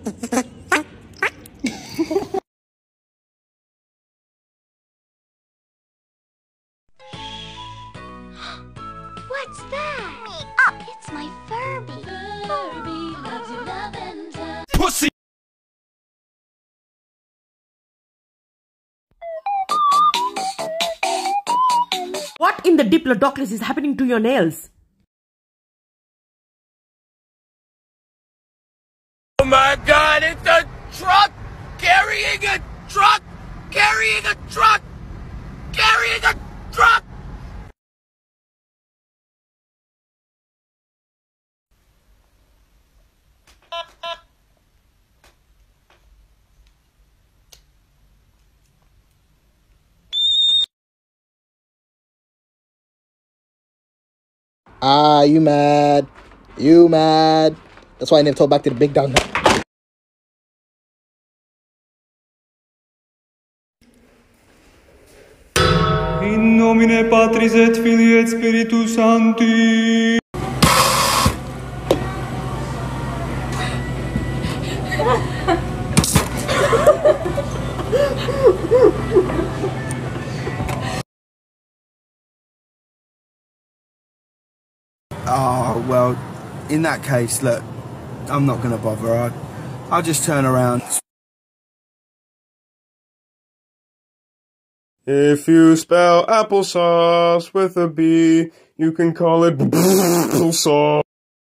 What's that? Me up! It's my Furby. Furby loves you, lavender. Pussy! What in the Diplodocus is happening to your nails? Oh my God, it's a truck carrying a truck carrying a truck carrying a truck! Ah, you mad? You mad? That's why I never told back to the big dog. In nomine Patris et Filii et Spiritus Sancti. Oh, well, in that case, look, I'm not going to bother. I'll just turn around. If you spell applesauce with a B, you can call it applesauce.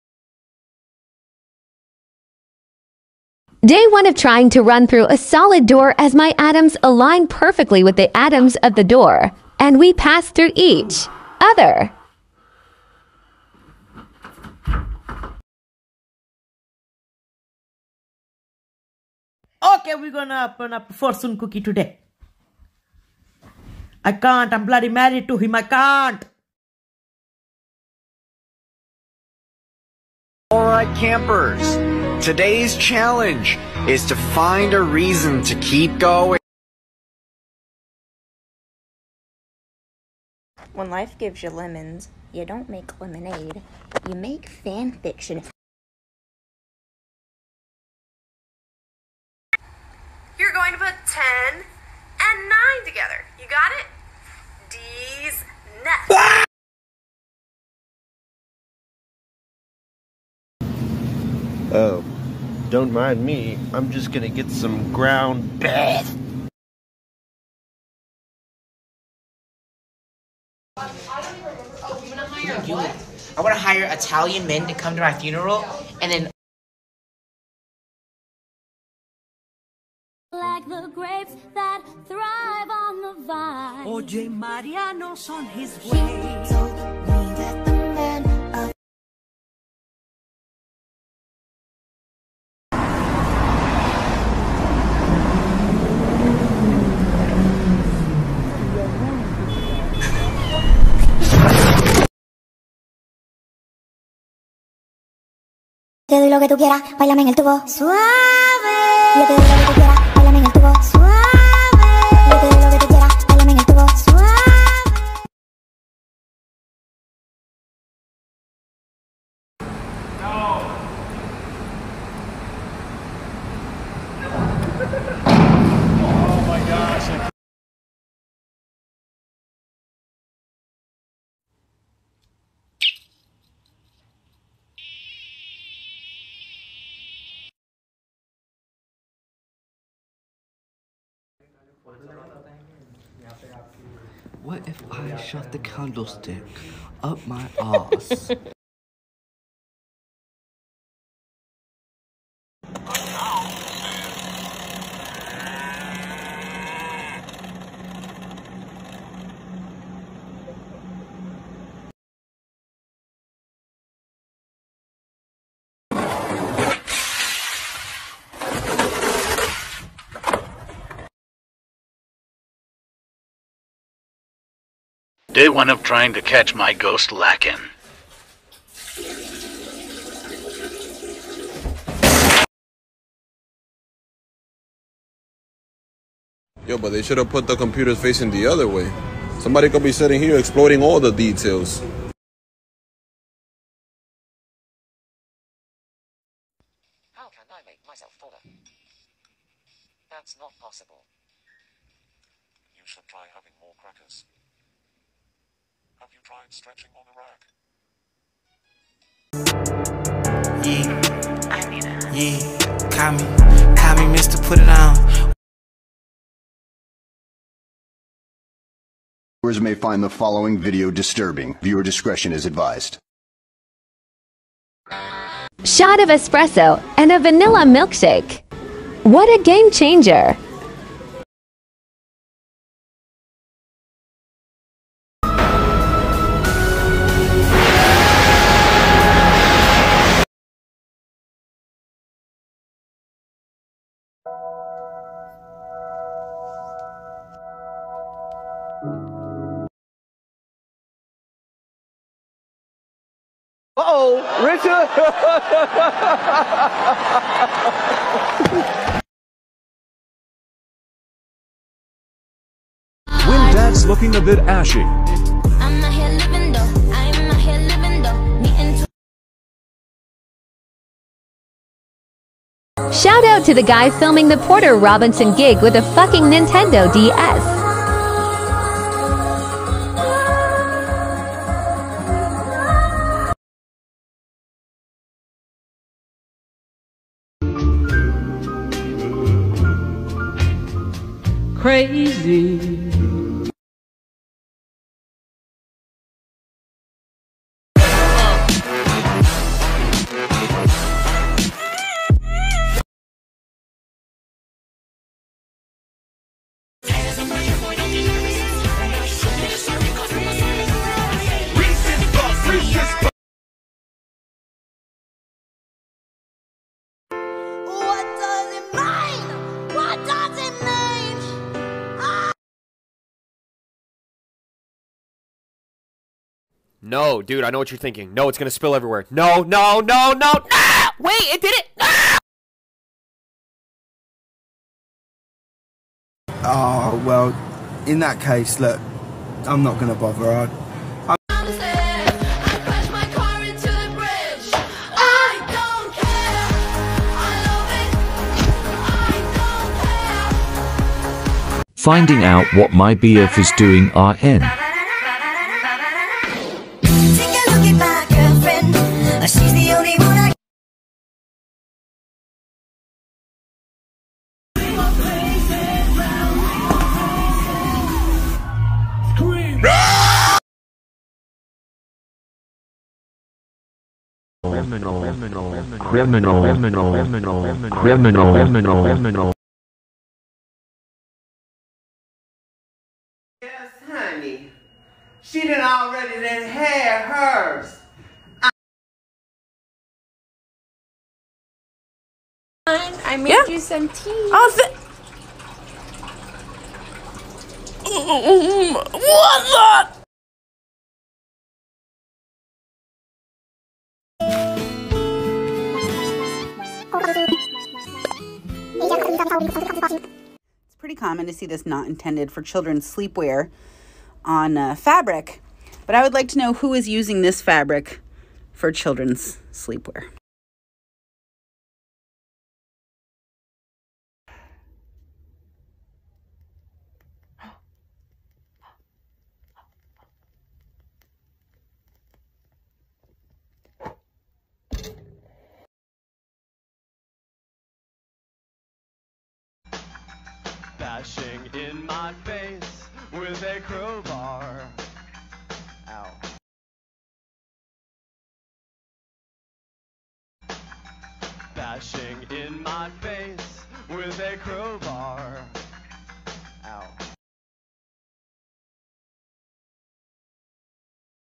Day 1 of trying to run through a solid door as my atoms align perfectly with the atoms of the door, and we pass through each other. Okay, we're gonna open up a fortune cookie today. I can't, I'm bloody married to him, I can't. Alright campers, today's challenge is to find a reason to keep going. When life gives you lemons, you don't make lemonade, you make fan fiction. You're going to put 10 and 9 together. You got it? D's nest. Oh, don't mind me. I'm just gonna get some ground beef. I want to hire Italian men to come to my funeral, and then Like the grapes that thrive on the vine. Oye, Mariano's on his He way. told me that the man of Te doy lo que tú quieras, bailame en el tubo suave. Yo te doy lo que tú quieras, bailame en el tubo suave. Yo te doy lo que tú quieras, bailame en el tubo suave. Oh my gosh. What if I shove the candlestick up my ass? Day 1 of trying to catch my ghost lacking. Yo, but they should have put the computers facing the other way. Somebody could be sitting here exploiting all the details. How can I make myself taller? That's not possible. You should try having more crackers. Have you tried stretching on a rack? Yeah, call me, Mr. Put It On. Viewers may find the following video disturbing. Viewer discretion is advised. Shot of espresso and a vanilla milkshake. What a game changer! Uh-oh, Richard! When Dad's looking a bit ashy. I'm not here living though. I'm not here living though. Meeting Shout out to the guy filming the Porter Robinson gig with a fucking Nintendo DS. Crazy. No, dude, I know what you're thinking. No, it's gonna spill everywhere. No, no, no, no, no! Wait, it did it! Oh, well, in that case, look, I'm not going to bother. Finding out what my BF is doing RN. she's the only one I Criminal. Yes, honey. She done already done had hers. I made you some tea. What the? It's pretty common to see this not intended for children's sleepwear on fabric, but I would like to know who is using this fabric for children's sleepwear. Bashing in my face with a crowbar. Ow. Bashing in my face with a crowbar.